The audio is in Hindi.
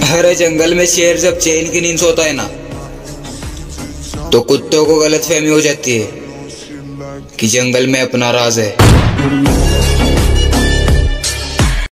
अरे जंगल में शेर जब चैन की नींद सोता है ना, तो कुत्तों को गलतफहमी हो जाती है कि जंगल में अपना राज है।